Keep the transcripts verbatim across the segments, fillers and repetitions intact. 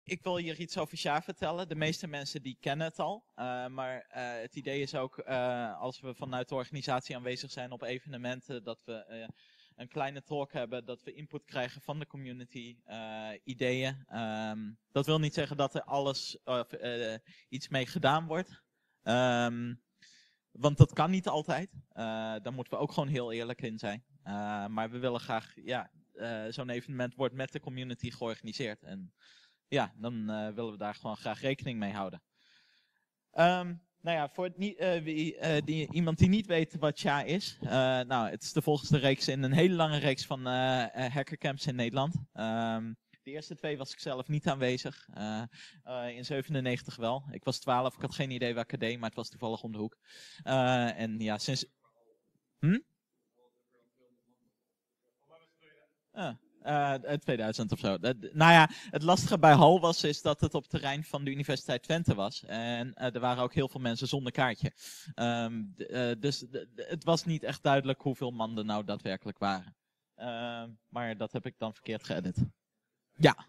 ik wil hier iets over S H A vertellen. De meeste mensen die kennen het al. Uh, maar uh, het idee is ook, uh, als we vanuit de organisatie aanwezig zijn op evenementen, dat we uh, een kleine talk hebben, dat we input krijgen van de community, uh, ideeën. Um, dat wil niet zeggen dat er alles uh, uh, iets mee gedaan wordt. Um, want dat kan niet altijd. Uh, daar moeten we ook gewoon heel eerlijk in zijn. Uh, maar we willen graag, ja, uh, zo'n evenement wordt met de community georganiseerd. En ja, dan uh, willen we daar gewoon graag rekening mee houden. Um, nou ja, voor het nie, uh, wie, uh, die, iemand die niet weet wat S H A is. Uh, nou, het is de volgende reeks in een hele lange reeks van uh, hackercamps in Nederland. Um, de eerste twee was ik zelf niet aanwezig. Uh, uh, in zevenennegentig wel. Ik was twaalf, ik had geen idee waar ik deed, maar het was toevallig om de hoek. Uh, en ja, sinds... Hm? Uh. Uh, tweeduizend of zo. Dat, nou ja, het lastige bij Hal was is dat het op het terrein van de Universiteit Twente was. En uh, er waren ook heel veel mensen zonder kaartje. Um, d, uh, dus d, d, het was niet echt duidelijk hoeveel man er nou daadwerkelijk waren. Uh, maar dat heb ik dan verkeerd geëdit. Ja.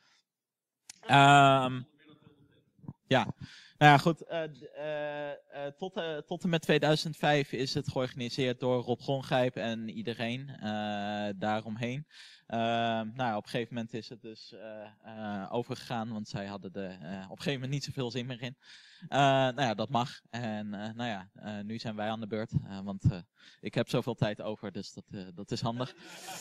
Um, ja. Nou ja, goed. Uh, uh, uh, tot, uh, tot en met tweeduizend vijf is het georganiseerd door Rob Grongrijp en iedereen uh, daaromheen. Uh, nou ja, op een gegeven moment is het dus uh, uh, overgegaan, want zij hadden er uh, op een gegeven moment niet zoveel zin meer in. Uh, nou ja, dat mag. En uh, nou ja, uh, nu zijn wij aan de beurt, uh, want uh, ik heb zoveel tijd over, dus dat, uh, dat is handig.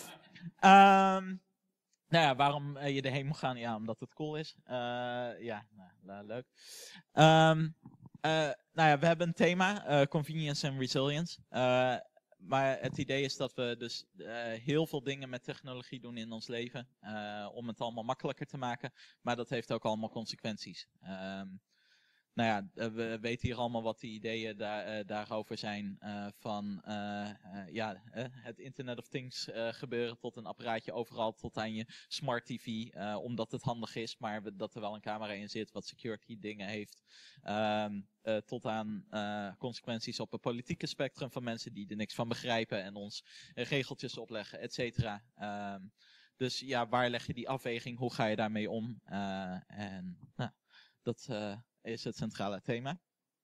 Um, Nou ja, waarom uh, je erheen moet gaan? Ja, omdat het cool is. Uh, ja, nou, leuk. Um, uh, nou ja, we hebben een thema, uh, convenience and resilience. Uh, maar het idee is dat we dus uh, heel veel dingen met technologie doen in ons leven. Uh, om het allemaal makkelijker te maken. Maar dat heeft ook allemaal consequenties. Um, Nou ja, we weten hier allemaal wat de ideeën daar, uh, daarover zijn. Uh, van uh, uh, ja, uh, het Internet of Things uh, gebeuren tot een apparaatje overal, tot aan je smart T V. Uh, omdat het handig is, maar we, dat er wel een camera in zit wat security dingen heeft. Um, uh, tot aan uh, consequenties op het politieke spectrum van mensen die er niks van begrijpen en ons uh, regeltjes opleggen, et cetera. Um, dus ja, waar leg je die afweging? Hoe ga je daarmee om? Uh, en nou, dat... Uh, is het centrale thema.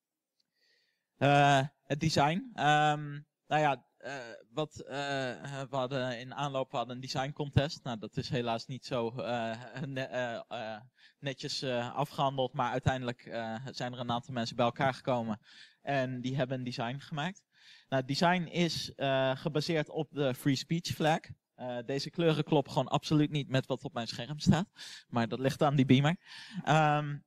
Uh, het design. Um, nou ja, uh, wat, uh, we hadden in aanloop we hadden een design contest. Nou, dat is helaas niet zo uh, ne uh, uh, netjes uh, afgehandeld, maar uiteindelijk uh, zijn er een aantal mensen bij elkaar gekomen en die hebben een design gemaakt. Nou, het design is uh, gebaseerd op de free speech flag. Uh, deze kleuren kloppen gewoon absoluut niet met wat op mijn scherm staat, maar dat ligt aan die beamer. Um,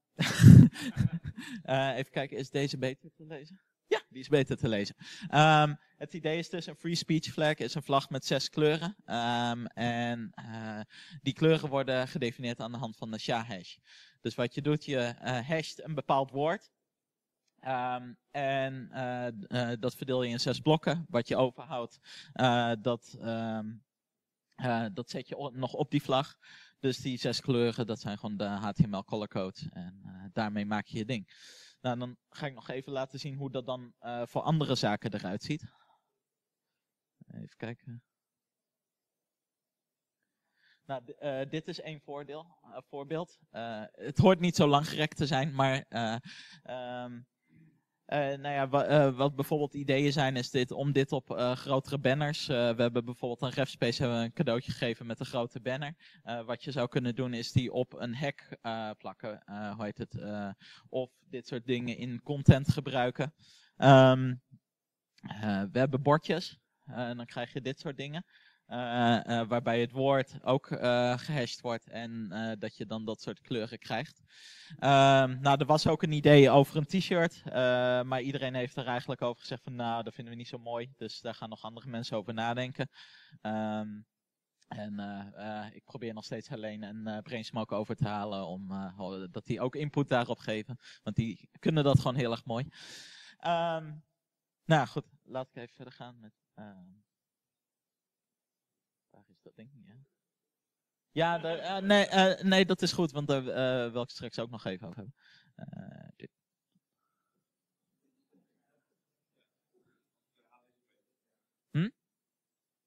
uh, even kijken, is deze beter te lezen? Ja, die is beter te lezen. Um, het idee is dus een free speech flag is een vlag met zes kleuren. Um, en uh, die kleuren worden gedefinieerd aan de hand van de S H A-hash. Dus wat je doet, je uh, hasht een bepaald woord. Um, en uh, uh, dat verdeel je in zes blokken. Wat je overhoudt, uh, dat, um, uh, dat zet je nog op die vlag. Dus die zes kleuren, dat zijn gewoon de H T M L color codes. En uh, daarmee maak je je ding. Nou, dan ga ik nog even laten zien hoe dat dan uh, voor andere zaken eruit ziet. Even kijken. Nou, uh, dit is één voordeel, uh, voorbeeld. Uh, het hoort niet zo langgerekt te zijn, maar... Uh, um, Uh, nou ja, wa, uh, wat bijvoorbeeld ideeën zijn, is dit om dit op uh, grotere banners. Uh, we hebben bijvoorbeeld aan RefSpace hebben we een cadeautje gegeven met een grote banner. Uh, wat je zou kunnen doen, is die op een hek uh, plakken. Uh, hoe heet het? Uh, of dit soort dingen in content gebruiken. Um, uh, we hebben bordjes. Uh, en dan krijg je dit soort dingen. Uh, uh, waarbij het woord ook uh, gehashed wordt en uh, dat je dan dat soort kleuren krijgt. Um, nou, er was ook een idee over een t-shirt, uh, maar iedereen heeft er eigenlijk over gezegd van nou, dat vinden we niet zo mooi. Dus daar gaan nog andere mensen over nadenken. Um, en uh, uh, ik probeer nog steeds Helene en uh, Brainsmoke over te halen om uh, dat die ook input daarop geven. Want die kunnen dat gewoon heel erg mooi. Um, nou goed, laat ik even verder gaan met... Uh, is dat ding? Ja, ja de, uh, nee, uh, nee, dat is goed, want daar uh, wil ik straks ook nog even over hebben. Uh, dit. Hm?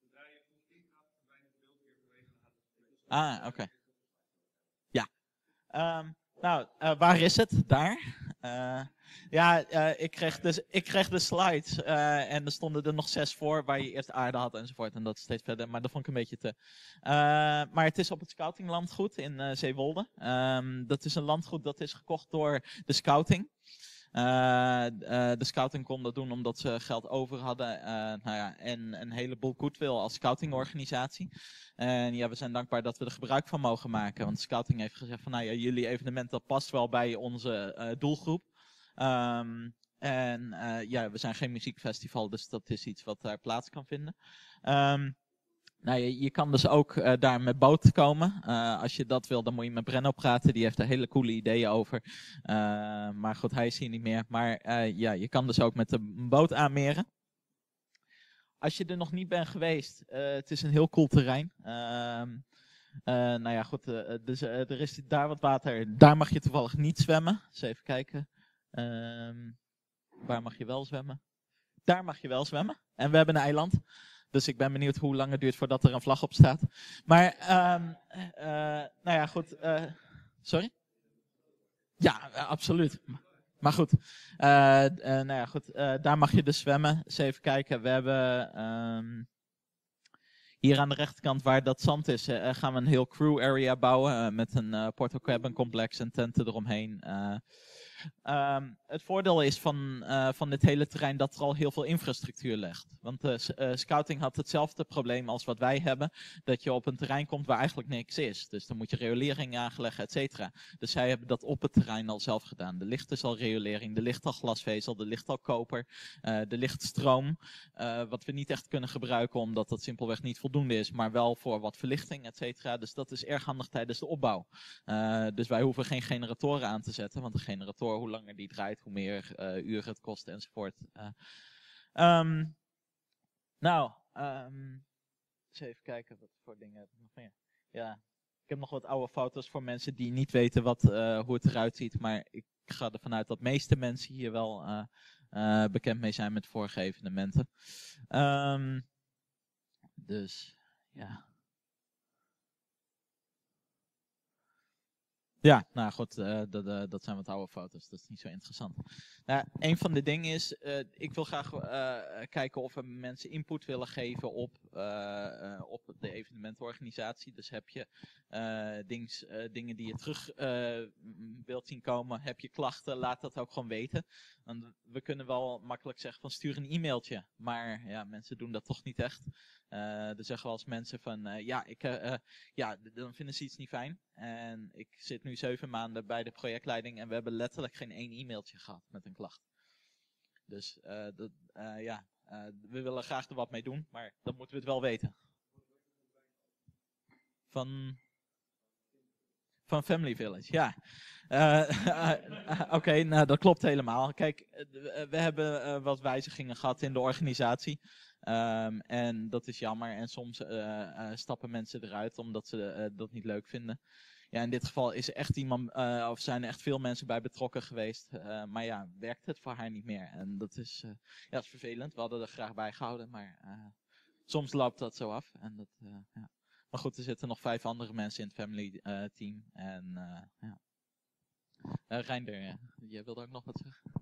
Ah, oké. Okay. Ja. Um, nou, uh, waar is het? Daar. Uh, ja, uh, ik, kreeg dus, ik kreeg de slides uh, en er stonden er nog zes voor waar je eerst aarde had enzovoort. En dat steeds verder, maar dat vond ik een beetje te. Uh, maar het is op het scoutinglandgoed in uh, Zeewolde. Um, dat is een landgoed dat is gekocht door de scouting. Uh, uh, de scouting kon dat doen omdat ze geld over hadden uh, nou ja, en een heleboel goodwill als scoutingorganisatie. En ja, we zijn dankbaar dat we er gebruik van mogen maken. Want de scouting heeft gezegd van nou ja, jullie evenement dat past wel bij onze uh, doelgroep. Um, en uh, ja, we zijn geen muziekfestival, dus dat is iets wat daar plaats kan vinden. Um, Nou, je, je kan dus ook uh, daar met boot komen. Uh, als je dat wil, dan moet je met Brenno praten. Die heeft er hele coole ideeën over. Uh, maar goed, hij is hier niet meer. Maar uh, ja, je kan dus ook met een boot aanmeren. Als je er nog niet bent geweest, uh, het is een heel cool terrein. Uh, uh, nou ja, goed, uh, dus, uh, er is daar wat water. Daar mag je toevallig niet zwemmen. Dus even kijken. Uh, waar mag je wel zwemmen? Daar mag je wel zwemmen. En we hebben een eiland. Dus ik ben benieuwd hoe lang het duurt voordat er een vlag op staat. Maar, um, uh, nou ja, goed. Uh, sorry? Ja, uh, absoluut. Maar goed, uh, uh, nou ja, goed uh, daar mag je dus zwemmen. Eens even kijken, we hebben um, hier aan de rechterkant waar dat zand is, uh, gaan we een heel crew area bouwen. Uh, met een uh, Porto Cabin complex en tenten eromheen. Uh, Um, het voordeel is van, uh, van dit hele terrein dat er al heel veel infrastructuur ligt. Want uh, uh, scouting had hetzelfde probleem als wat wij hebben. Dat je op een terrein komt waar eigenlijk niks is. Dus dan moet je riolering aanleggen, et cetera. Dus zij hebben dat op het terrein al zelf gedaan. Er ligt dus al riolering, er ligt al glasvezel, er ligt al koper, uh, er ligt stroom. Uh, wat we niet echt kunnen gebruiken omdat dat simpelweg niet voldoende is. Maar wel voor wat verlichting, et cetera. Dus dat is erg handig tijdens de opbouw. Uh, dus wij hoeven geen generatoren aan te zetten. Want de generatoren, hoe langer die draait, hoe meer uh, uren het kost enzovoort. Uh, um, nou, um, eens even kijken wat voor dingen heb ik nog meer. Ja, ik heb nog wat oude foto's voor mensen die niet weten wat, uh, hoe het eruit ziet. Maar ik ga ervan uit dat de meeste mensen hier wel uh, uh, bekend mee zijn met vorige evenementen. Um, dus, ja. Ja, nou goed, uh, dat, uh, dat zijn wat oude foto's, dat is niet zo interessant. Nou, een van de dingen is, uh, ik wil graag uh, kijken of we mensen input willen geven op, uh, uh, op de evenementorganisatie. Dus heb je uh, dings, uh, dingen die je terug uh, wilt zien komen, heb je klachten, laat dat ook gewoon weten. Want we kunnen wel makkelijk zeggen van stuur een e-mailtje, maar ja, mensen doen dat toch niet echt. Uh, er zeggen wel eens mensen van, uh, ja, ik, uh, ja, dan vinden ze iets niet fijn. En ik zit nu zeven maanden bij de projectleiding en we hebben letterlijk geen één e-mailtje gehad met een klacht. Dus uh, dat, uh, ja, uh, we willen graag er wat mee doen, maar dan moeten we het wel weten. Van... Van Family Village, ja. Uh, uh, uh, Oké, okay, nou dat klopt helemaal. Kijk, uh, we hebben uh, wat wijzigingen gehad in de organisatie. Um, en dat is jammer. En soms uh, uh, stappen mensen eruit omdat ze uh, dat niet leuk vinden. Ja, in dit geval is er echt iemand, uh, of zijn er echt veel mensen bij betrokken geweest. Uh, maar ja, werkt het voor haar niet meer. En dat is, uh, ja, dat is vervelend. We hadden er graag bij gehouden, maar uh, soms loopt dat zo af. En dat, uh, ja. Maar goed, er zitten nog vijf andere mensen in het family uh, team. En uh, ja. Uh, Reinder, uh, jij wilde ook nog wat zeggen?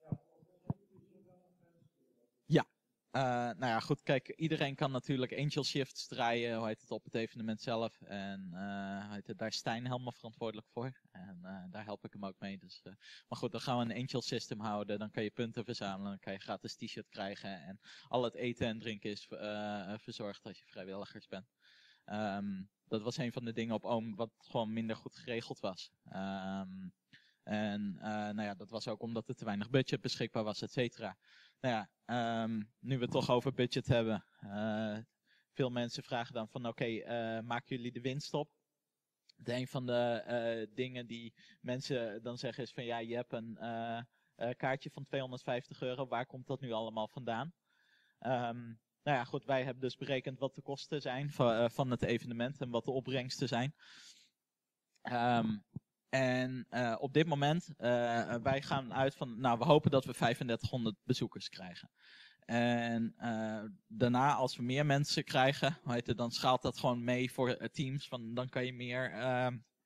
Ja. Uh, nou ja, goed, kijk, iedereen kan natuurlijk angel shifts draaien, hoe heet het, op het evenement zelf. En uh, hoe heet het, daar is Stijn helemaal verantwoordelijk voor. En uh, daar help ik hem ook mee. Dus, uh, maar goed, dan gaan we een angel system houden. Dan kan je punten verzamelen, dan kan je gratis t-shirt krijgen. En al het eten en drinken is uh, verzorgd als je vrijwilligers bent. Um, dat was een van de dingen op Oom wat gewoon minder goed geregeld was. Um, en uh, nou ja, dat was ook omdat er te weinig budget beschikbaar was, et cetera. Nou ja, um, nu we het toch over budget hebben. Uh, veel mensen vragen dan van oké, okay, uh, maken jullie de winst op? De een van de uh, dingen die mensen dan zeggen is van ja, je hebt een uh, uh, kaartje van tweehonderdvijftig euro. Waar komt dat nu allemaal vandaan? Um, Nou ja, goed, wij hebben dus berekend wat de kosten zijn van, uh, van het evenement en wat de opbrengsten zijn. Um, en uh, op dit moment, uh, wij gaan uit van, nou we hopen dat we vijfendertighonderd bezoekers krijgen. En uh, daarna, als we meer mensen krijgen, weet je, dan schaalt dat gewoon mee voor uh, teams. Van, dan kan je meer, uh,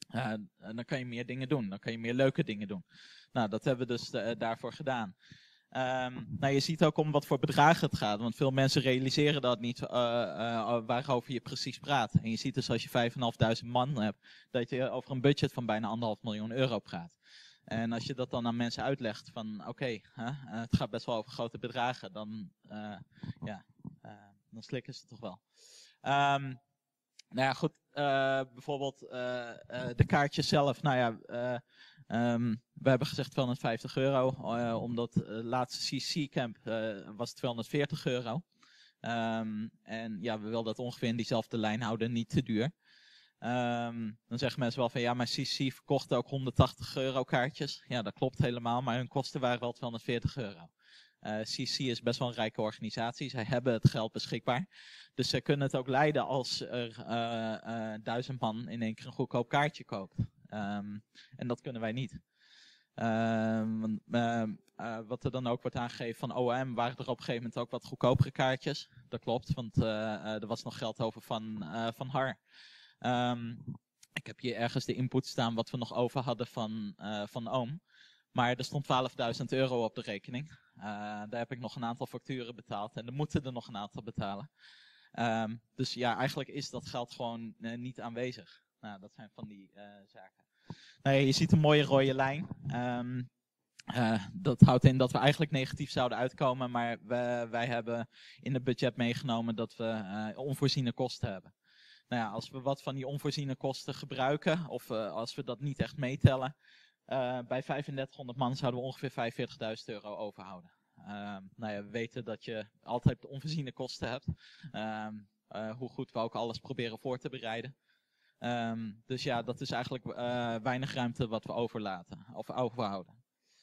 Uh, dan kan je meer dingen doen. Dan kan je meer leuke dingen doen. Nou, dat hebben we dus uh, daarvoor gedaan. Um, nou, je ziet ook om wat voor bedragen het gaat. Want veel mensen realiseren dat niet uh, uh, waarover je precies praat. En je ziet dus als je vijfduizend vijfhonderd man hebt, dat je over een budget van bijna anderhalf miljoen euro praat. En als je dat dan aan mensen uitlegt van oké, okay, uh, het gaat best wel over grote bedragen, dan, uh, ja, uh, dan slikken ze het toch wel. Um, nou ja, goed, uh, bijvoorbeeld uh, uh, de kaartjes zelf. Nou ja, uh, um, we hebben gezegd tweehonderdvijftig euro, uh, omdat het uh, laatste C C-camp uh, was tweehonderdveertig euro. Um, en ja, we wilden dat ongeveer in diezelfde lijn houden, niet te duur. Um, dan zeggen mensen wel van ja, maar C C verkocht ook honderdtachtig euro kaartjes. Ja, dat klopt helemaal, maar hun kosten waren wel tweehonderdveertig euro. Uh, C C is best wel een rijke organisatie. Zij hebben het geld beschikbaar. Dus zij kunnen het ook leiden als er uh, uh, duizend man in één keer een goedkoop kaartje koopt. Um, en dat kunnen wij niet. Um, uh, uh, wat er dan ook wordt aangegeven van O M waren er op een gegeven moment ook wat goedkopere kaartjes. Dat klopt, want uh, uh, er was nog geld over van, uh, van H A R. Um, ik heb hier ergens de input staan wat we nog over hadden van, uh, van O M. Maar er stond twaalfduizend euro op de rekening. Uh, daar heb ik nog een aantal facturen betaald. En er moeten er nog een aantal betalen. Um, dus ja, eigenlijk is dat geld gewoon uh, niet aanwezig. Nou, dat zijn van die uh, zaken. Nou ja, je ziet een mooie rode lijn. Um, uh, dat houdt in dat we eigenlijk negatief zouden uitkomen. Maar we, wij hebben in het budget meegenomen dat we uh, onvoorziene kosten hebben. Nou ja, als we wat van die onvoorziene kosten gebruiken, of uh, als we dat niet echt meetellen, uh, bij vijfendertighonderd man zouden we ongeveer vijfenveertigduizend euro overhouden. Uh, nou ja, we weten dat je altijd onvoorziene kosten hebt. Uh, uh, hoe goed we ook alles proberen voor te bereiden. Um, dus ja, dat is eigenlijk uh, weinig ruimte wat we overlaten, of overhouden.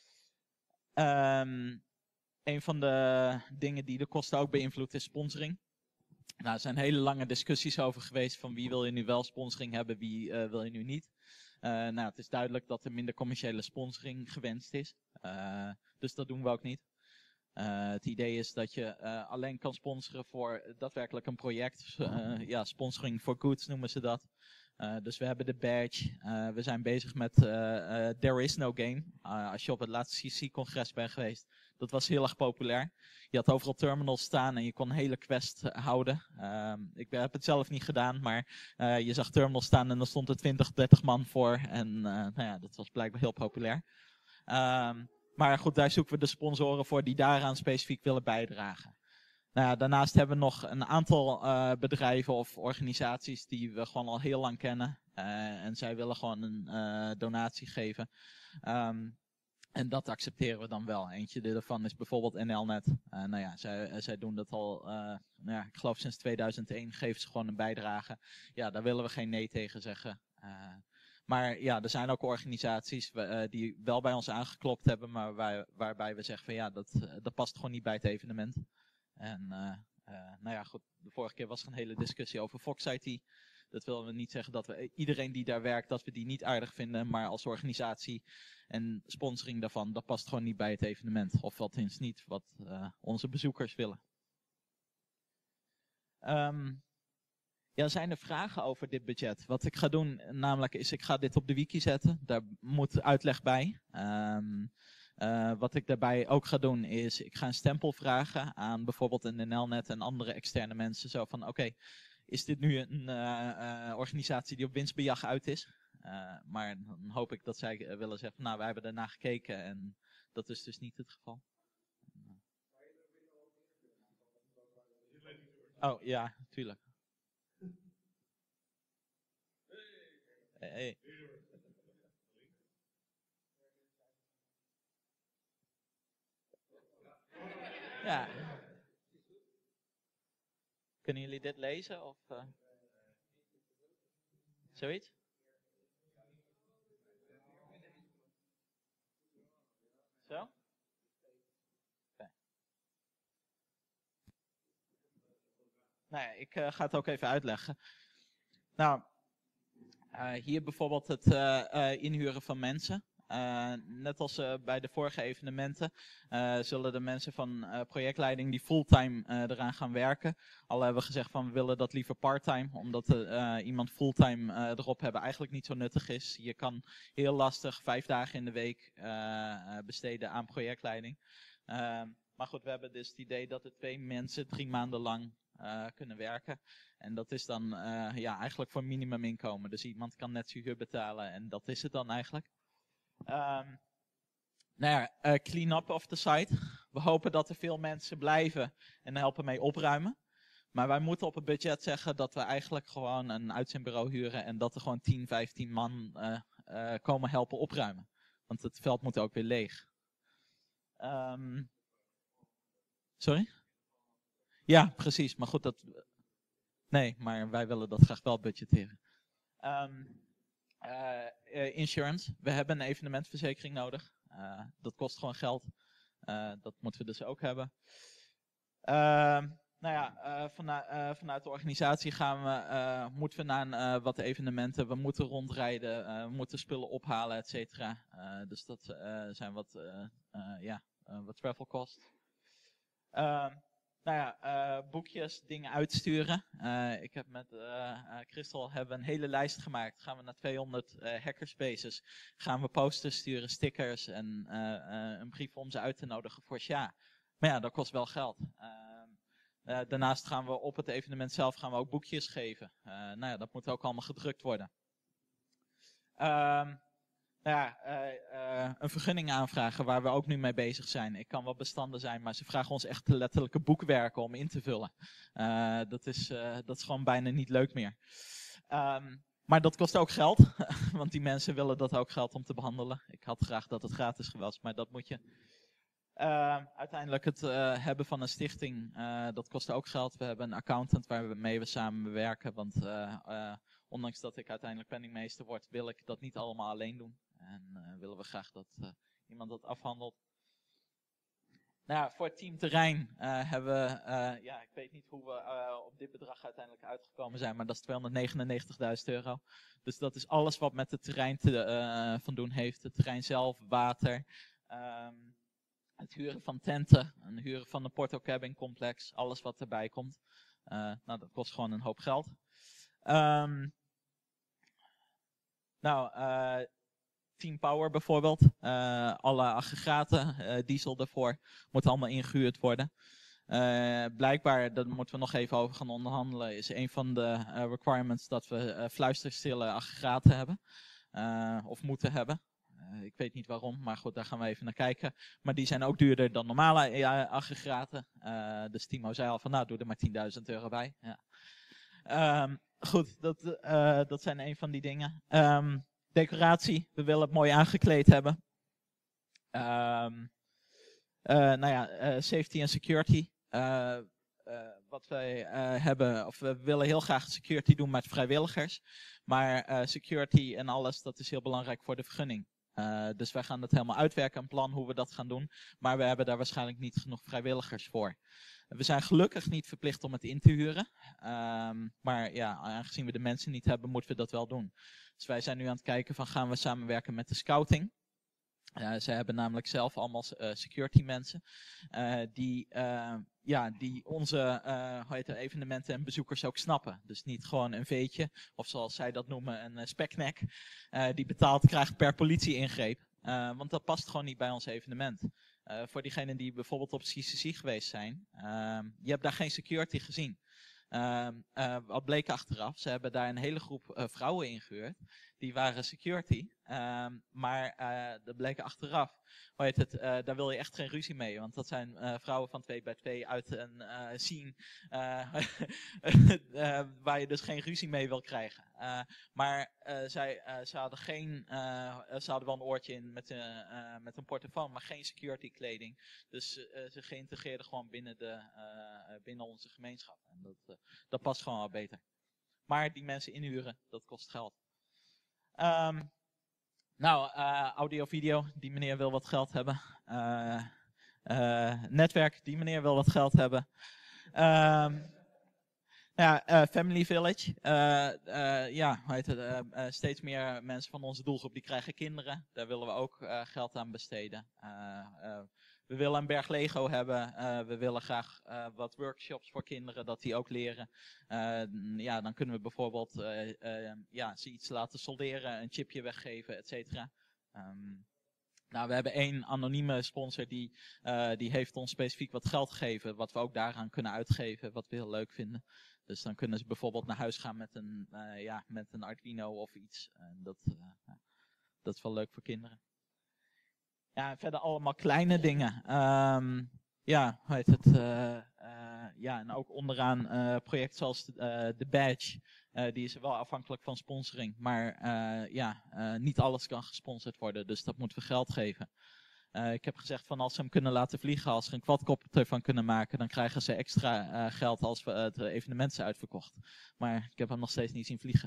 Um, een van de dingen die de kosten ook beïnvloedt is sponsoring. Nou, er zijn hele lange discussies over geweest van wie wil je nu wel sponsoring hebben, wie uh, wil je nu niet. Uh, nou, het is duidelijk dat er minder commerciële sponsoring gewenst is. Uh, dus dat doen we ook niet. Uh, het idee is dat je uh, alleen kan sponsoren voor daadwerkelijk een project. Uh, ja, sponsoring for goods noemen ze dat. Uh, dus we hebben de badge. Uh, we zijn bezig met uh, uh, There is no game. Uh, als je op het laatste C C-congres bent geweest, dat was heel erg populair. Je had overal terminals staan en je kon een hele quest houden. Uh, ik heb het zelf niet gedaan, maar uh, je zag terminals staan en er stond er twintig, dertig man voor. En uh, nou ja, dat was blijkbaar heel populair. Uh, maar goed, daar zoeken we de sponsoren voor die daaraan specifiek willen bijdragen. Nou ja, daarnaast hebben we nog een aantal uh, bedrijven of organisaties die we gewoon al heel lang kennen. Uh, en zij willen gewoon een uh, donatie geven. Um, en dat accepteren we dan wel. Eentje daarvan is bijvoorbeeld N L net. Uh, nou ja, zij, zij doen dat al, uh, nou ja, ik geloof sinds tweeduizend één geven ze gewoon een bijdrage. Ja, daar willen we geen nee tegen zeggen. Uh, maar ja, er zijn ook organisaties uh, die wel bij ons aangeklopt hebben, maar waar, waarbij we zeggen van ja, dat, uh, dat past gewoon niet bij het evenement. En uh, uh, nou ja, goed, de vorige keer was er een hele discussie over Fox I T. Dat willen we niet zeggen dat we iedereen die daar werkt, dat we die niet aardig vinden, maar als organisatie en sponsoring daarvan, dat past gewoon niet bij het evenement. Of althans niet wat uh, onze bezoekers willen. Um, ja, zijn er vragen over dit budget? Wat ik ga doen, namelijk is, ik ga dit op de wiki zetten. Daar moet uitleg bij. Um, Uh, wat ik daarbij ook ga doen is, ik ga een stempel vragen aan bijvoorbeeld een N L net en andere externe mensen. Zo van, oké, okay, is dit nu een uh, uh, organisatie die op winstbejag uit is? Uh, maar dan hoop ik dat zij uh, willen zeggen, nou, wij hebben daarna gekeken en dat is dus niet het geval. Oh, ja, tuurlijk. Hey, hey. Ja. Kunnen jullie dit lezen? Of, uh... Zoiets? Zo? Okay. Nou ja, ik uh, ga het ook even uitleggen. Nou, uh, hier bijvoorbeeld het uh, uh, inhuren van mensen. Uh, net als uh, bij de vorige evenementen uh, zullen de mensen van uh, projectleiding die fulltime uh, eraan gaan werken. Al hebben we gezegd van we willen dat liever parttime, omdat uh, iemand fulltime uh, erop hebben eigenlijk niet zo nuttig is. Je kan heel lastig vijf dagen in de week uh, uh, besteden aan projectleiding. Uh, maar goed, we hebben dus het idee dat er twee mensen drie maanden lang uh, kunnen werken. En dat is dan uh, ja, eigenlijk voor minimuminkomen. Dus iemand kan net zijn huur betalen en dat is het dan eigenlijk. Um, nou ja, uh, clean up of the site. We hopen dat er veel mensen blijven en helpen mee opruimen. Maar wij moeten op het budget zeggen dat we eigenlijk gewoon een uitzendbureau huren en dat er gewoon tien, vijftien man uh, uh, komen helpen opruimen. Want het veld moet ook weer leeg. Um, sorry? Ja, precies. Maar goed, dat... Nee, maar wij willen dat graag wel budgetteren. Um, Uh, uh, insurance. We hebben een evenementverzekering nodig. Uh, dat kost gewoon geld. Uh, dat moeten we dus ook hebben. Uh, nou ja, uh, vanuit, uh, vanuit de organisatie gaan we, uh, moeten we naar uh, wat evenementen. We moeten rondrijden, uh, we moeten spullen ophalen, et cetera. Uh, dus dat uh, zijn wat, uh, uh, ja, uh, wat travel costs. Uh, Nou ja, uh, boekjes, dingen uitsturen. Uh, ik heb met uh, uh, Christel hebben een hele lijst gemaakt. Gaan we naar tweehonderd uh, hackerspaces. Gaan we posters sturen, stickers en uh, uh, een brief om ze uit te nodigen voor S H A. Maar ja, dat kost wel geld. Uh, uh, daarnaast gaan we op het evenement zelf gaan we ook boekjes geven. Uh, nou ja, dat moet ook allemaal gedrukt worden. Um, Nou ja, uh, uh, een vergunning aanvragen waar we ook nu mee bezig zijn. Ik kan wel bestanden zijn, maar ze vragen ons echt letterlijke boekwerken om in te vullen. Uh, dat, is, uh, dat is gewoon bijna niet leuk meer. Um, maar dat kost ook geld, want die mensen willen dat ook geld om te behandelen. Ik had graag dat het gratis was, maar dat moet je. Uh, uiteindelijk het uh, hebben van een stichting, uh, dat kost ook geld. We hebben een accountant waarmee we samen werken, want uh, uh, ondanks dat ik uiteindelijk penningmeester word, wil ik dat niet allemaal alleen doen. En uh, willen we graag dat uh, iemand dat afhandelt. Nou ja, voor het team terrein uh, hebben we, uh, ja, ik weet niet hoe we uh, op dit bedrag uiteindelijk uitgekomen zijn, maar dat is tweehonderdnegenennegentigduizend euro. Dus dat is alles wat met het terrein te uh, van doen heeft. Het terrein zelf, water, um, het huren van tenten, het huren van een Porto Cabin complex, alles wat erbij komt. Uh, nou, dat kost gewoon een hoop geld. Um, nou, uh, Team Power bijvoorbeeld, uh, alle aggregaten, uh, diesel daarvoor, moet allemaal ingehuurd worden. Uh, blijkbaar, daar moeten we nog even over gaan onderhandelen, is een van de uh, requirements dat we uh, fluisterstille aggregaten hebben, uh, of moeten hebben. Uh, ik weet niet waarom, maar goed, daar gaan we even naar kijken. Maar die zijn ook duurder dan normale uh, aggregaten. Uh, dus Timo zei al van, nou, doe er maar tienduizend euro bij. Ja. Um, goed, dat, uh, dat zijn een van die dingen. Um, Decoratie, we willen het mooi aangekleed hebben. Um, uh, nou ja, uh, safety en security. Uh, uh, wat wij uh, hebben, of we willen heel graag security doen met vrijwilligers. Maar uh, security en alles, dat is heel belangrijk voor de vergunning. Uh, dus wij gaan dat helemaal uitwerken, een plan hoe we dat gaan doen. Maar we hebben daar waarschijnlijk niet genoeg vrijwilligers voor. We zijn gelukkig niet verplicht om het in te huren. Um, maar ja, aangezien we de mensen niet hebben, moeten we dat wel doen. Dus wij zijn nu aan het kijken van, gaan we samenwerken met de scouting. Uh, ze hebben namelijk zelf allemaal uh, security mensen. Uh, die, uh, ja, die onze uh, hoe heet het, evenementen en bezoekers ook snappen. Dus niet gewoon een veetje, of zoals zij dat noemen, een uh, speknek. Uh, die betaald krijgt per politie-ingreep. Uh, want dat past gewoon niet bij ons evenement. Uh, voor diegenen die bijvoorbeeld op C C C geweest zijn. Uh, je hebt daar geen security gezien. Uh, uh, wat bleek achteraf, ze hebben daar een hele groep uh, vrouwen ingehuurd. Die waren security. Uh, maar uh, dat bleek achteraf. Hoe heet het, uh, daar wil je echt geen ruzie mee. Want dat zijn uh, vrouwen van twee bij twee uit een uh, scene. Uh, uh, waar je dus geen ruzie mee wil krijgen. Uh, maar uh, zij, uh, ze hadden geen, uh, ze hadden wel een oortje in met, uh, uh, met een portofoon. Maar geen security kleding. Dus uh, ze geïntegreerden gewoon binnen, de, uh, binnen onze gemeenschap. En dat, uh, dat past gewoon wel beter. Maar die mensen inhuren, dat kost geld. Um, nou, uh, audio-video, die meneer wil wat geld hebben. Uh, uh, netwerk, die meneer wil wat geld hebben. Um, Ja, uh, Family Village. Uh, uh, ja, hoe heet het? Uh, uh, steeds meer mensen van onze doelgroep die krijgen kinderen. Daar willen we ook uh, geld aan besteden. Uh, uh, we willen een berg Lego hebben. Uh, we willen graag uh, wat workshops voor kinderen, dat die ook leren. Uh, ja, dan kunnen we bijvoorbeeld uh, uh, ja, ze iets laten solderen, een chipje weggeven, et cetera. Um, Nou, we hebben één anonieme sponsor die, uh, die heeft ons specifiek wat geld gegeven, wat we ook daaraan kunnen uitgeven, wat we heel leuk vinden. Dus dan kunnen ze bijvoorbeeld naar huis gaan met een, uh, ja, met een Arduino of iets. En dat, uh, dat is wel leuk voor kinderen. Ja, en verder allemaal kleine dingen. Um, ja, hoe heet het? Uh, uh, ja, en ook onderaan uh, projecten zoals uh, de badge. Uh, die is wel afhankelijk van sponsoring. Maar uh, ja, uh, niet alles kan gesponsord worden. Dus dat moeten we geld geven. Uh, ik heb gezegd van als ze hem kunnen laten vliegen, als ze een quadcopter van kunnen maken, dan krijgen ze extra uh, geld als we, uh, het evenement is uitverkocht. Maar ik heb hem nog steeds niet zien vliegen.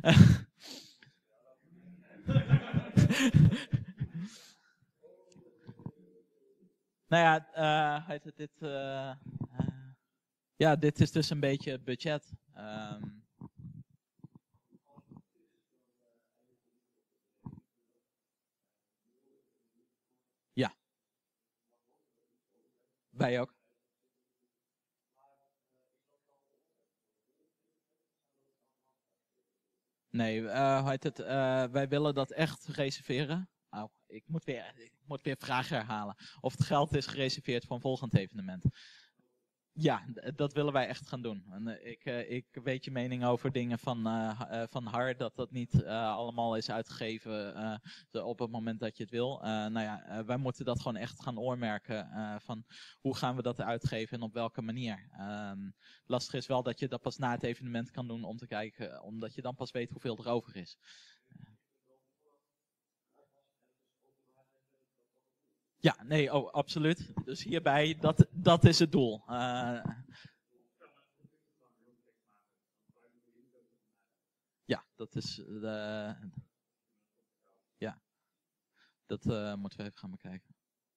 Nou ja, uh, heet het dit? Uh, uh, ja, dit is dus een beetje het budget. Um, ja. Wij ook. Nee, uh, hoe heet het? Uh, wij willen dat echt reserveren. Oh, ik moet weer, ik moet weer vragen herhalen. Of het geld is gereserveerd voor een volgend evenement. Ja, dat willen wij echt gaan doen. En, uh, ik, uh, ik weet je mening over dingen van, uh, uh, van Har, dat dat niet uh, allemaal is uitgegeven uh, de, op het moment dat je het wil. Uh, nou ja, uh, wij moeten dat gewoon echt gaan oormerken uh, van hoe gaan we dat uitgeven en op welke manier. Um, lastig is wel dat je dat pas na het evenement kan doen om te kijken, omdat je dan pas weet hoeveel er over is. Ja, nee, oh, absoluut. Dus hierbij, dat, dat is het doel. Uh, ja, dat is de, ja, dat uh, moeten we even gaan bekijken.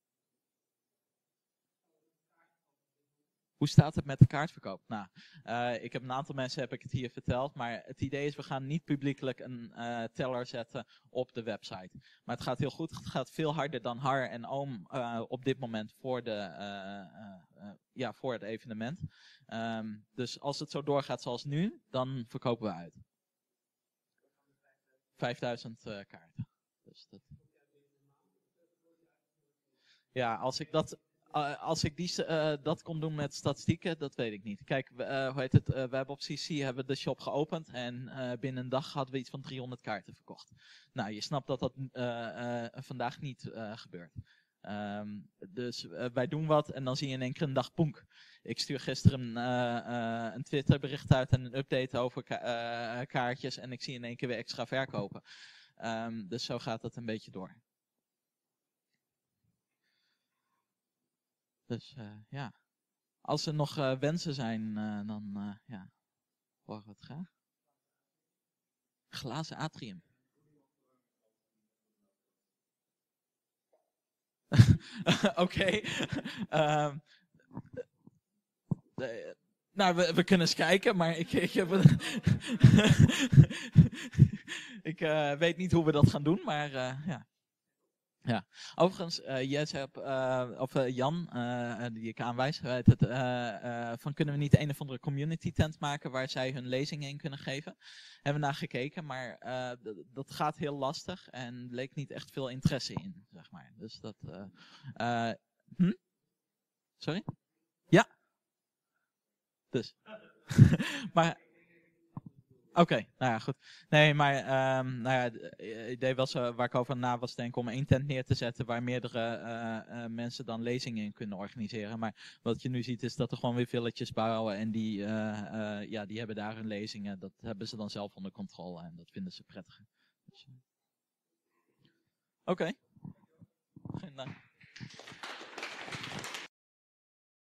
Hoe staat het met de kaartverkoop? Nou, uh, ik heb een aantal mensen heb ik het hier verteld, maar het idee is we gaan niet publiekelijk een uh, teller zetten op de website. Maar het gaat heel goed, het gaat veel harder dan Har en Oom uh, op dit moment voor, de, uh, uh, uh, ja, voor het evenement. Um, dus als het zo doorgaat zoals nu, dan verkopen we uit. vijfduizend uh, kaarten. Dus dat... Ja, als ik dat... Uh, als ik die, uh, dat kon doen met statistieken, dat weet ik niet. Kijk, uh, hoe heet het? Uh, we hebben op C C hebben de shop geopend en uh, binnen een dag hadden we iets van driehonderd kaarten verkocht. Nou, je snapt dat dat uh, uh, vandaag niet uh, gebeurt. Um, dus uh, wij doen wat en dan zie je in één keer een dag poenk. Ik stuur gisteren uh, uh, een Twitter bericht uit en een update over ka uh, kaartjes en ik zie in één keer weer extra verkopen. Um, dus zo gaat dat een beetje door. Dus uh, ja, als er nog uh, wensen zijn, uh, dan uh, ja, horen we het graag. Glazen atrium. Oké. Okay. uh, nou, we, we kunnen eens kijken, maar ik, ik, heb, ik uh, weet niet hoe we dat gaan doen, maar uh, ja. Ja, overigens, uh, jij zei op, uh, of uh, Jan, uh, die ik aanwijs, weet het, uh, uh, van kunnen we niet een of andere community tent maken waar zij hun lezingen in kunnen geven? Hebben we naar gekeken, maar uh, dat gaat heel lastig en leek niet echt veel interesse in, zeg maar. Dus dat, uh, uh, hm? Sorry? Ja. Dus. maar... Oké, okay, nou ja, goed. Nee, maar um, nou ja, het idee was uh, waar ik over na was denken om één tent neer te zetten waar meerdere uh, uh, mensen dan lezingen in kunnen organiseren. Maar wat je nu ziet is dat er gewoon weer villages bouwen en die, uh, uh, ja, die hebben daar hun lezingen. Dat hebben ze dan zelf onder controle en dat vinden ze prettig. Dus, uh. Oké. Okay.